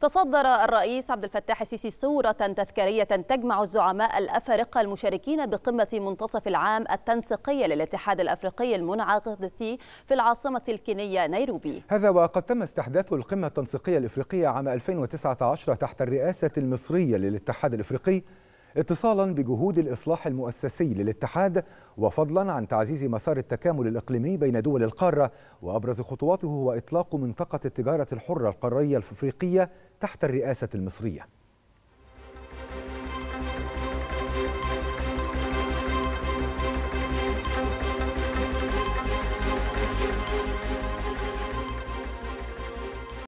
تصدر الرئيس عبد الفتاح السيسي صورة تذكارية تجمع الزعماء الأفارقة المشاركين بقمة منتصف العام التنسيقية للاتحاد الأفريقي المنعقدة في العاصمة الكينية نيروبي. هذا وقد تم استحداث القمة التنسيقية الإفريقية عام 2019 تحت الرئاسة المصرية للاتحاد الإفريقي، اتصالا بجهود الإصلاح المؤسسي للاتحاد، وفضلا عن تعزيز مسار التكامل الإقليمي بين دول القارة. وأبرز خطواته هو إطلاق منطقة التجارة الحرة القارية الإفريقية تحت الرئاسة المصرية.